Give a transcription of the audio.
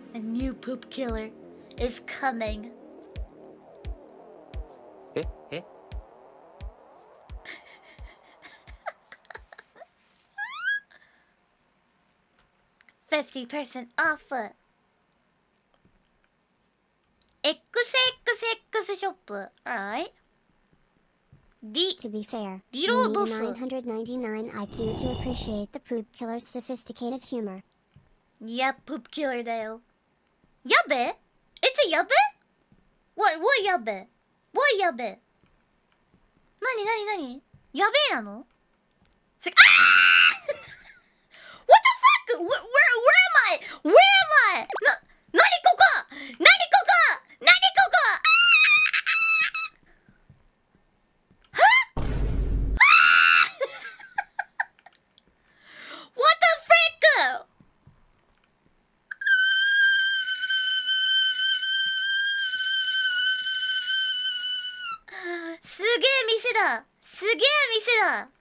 A new poop killer is coming. え 50% off. XXX ショップ。Alright. To be fair, D you ロー need ド a ス。 999 IQ to appreciate the poop killer's sophisticated humor. いや、poop killer だよ。やべ It's a やべ What やべ What やべなにやべえなの It's like, あーWhat the fuck? Where am I? Where am I? なにここはWhat the frick? すげえ店だ。